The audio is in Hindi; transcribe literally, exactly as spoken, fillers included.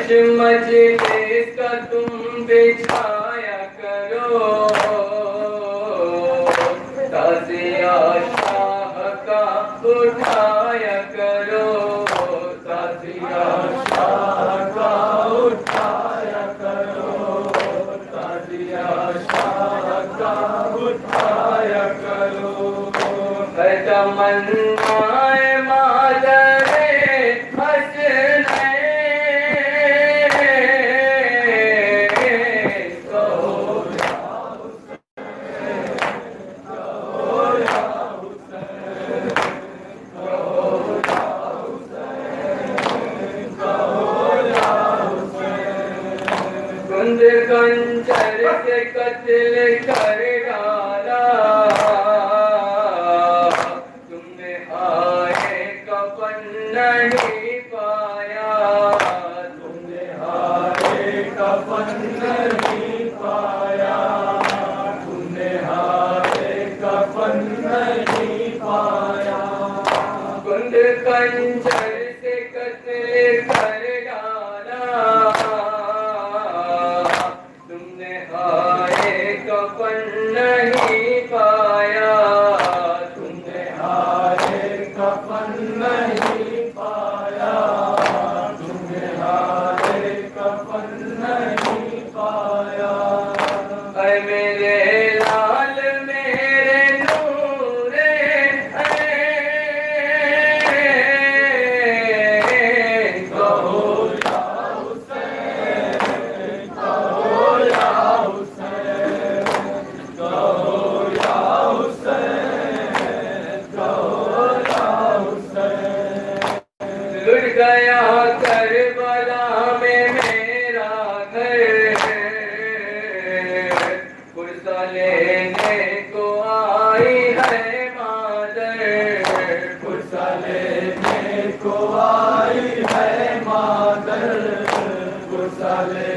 मच इसका तुम बिछाया करो, ताज़िया शाह का उठाया करो, ताज़िया शाह का उठाया करो, ताज़िया शाह का उठाया करो। तमन्नाए मादरे हसनैन, कहो या हुसैन, कहो या हुसैन, कहो या हुसैन, कहो या हुसैन। कुंद कंजर से कत्ल कर डाला, तुमने हाय कफन नहीं पाया, तुमने हाय कफन नहीं पाया, तुमने हाय कफन नहीं पाया। कुंद कंजर से कत्ल कर डाला, तुमने हाय कफन नहीं पाया, तुमने हाय कफन नहीं पाया, तुमने हाय कफन नहीं पाया। ऐ मेरे लाल मेरे नूरे ऐन, कहो या हुसैन, कहो या हुसैन, कहो या हुसैन, कहो या हुसैन। लुट गया करबला में मेरा घर, पुरसा लेने को आई है मादर, पुरसा लेने को आई है मादर, पुरसा